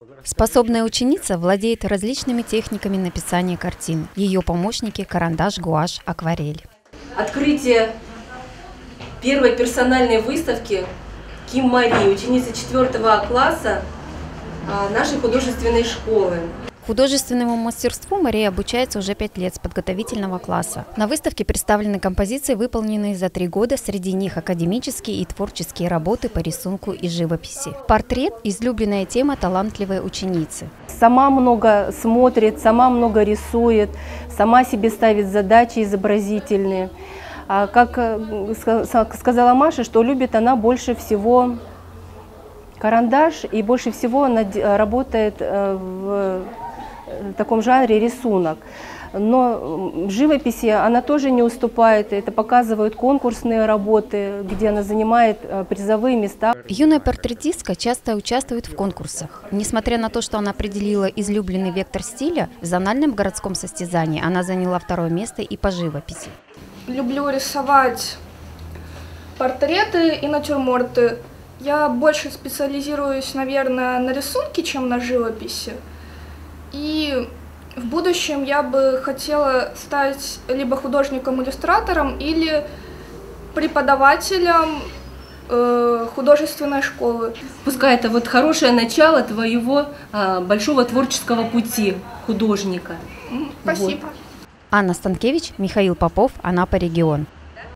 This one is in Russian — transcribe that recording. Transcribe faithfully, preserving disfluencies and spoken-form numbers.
Способная ученица владеет различными техниками написания картин. Ее помощники – карандаш, гуашь, акварель. Открытие первой персональной выставки Ким Марии, ученицы четвертого класса нашей художественной школы. Художественному мастерству Мария обучается уже пять лет с подготовительного класса. На выставке представлены композиции, выполненные за три года, среди них академические и творческие работы по рисунку и живописи. Портрет – излюбленная тема талантливой ученицы. Сама много смотрит, сама много рисует, сама себе ставит задачи изобразительные. А как сказала Маша, что любит она больше всего карандаш, и больше всего она работает в в таком жанре рисунок. Но в живописи она тоже не уступает. Это показывают конкурсные работы, где она занимает призовые места. Юная портретистка часто участвует в конкурсах. Несмотря на то, что она определила излюбленный вектор стиля, в зональном городском состязании она заняла второе место и по живописи. Люблю рисовать портреты и натюрморты. Я больше специализируюсь, наверное, на рисунке, чем на живописи. И в будущем я бы хотела стать либо художником-иллюстратором, или преподавателем э, художественной школы. Пускай это вот хорошее начало твоего а, большого творческого пути художника. Спасибо. Вот. Анна Станкевич, Михаил Попов, Анапа регион.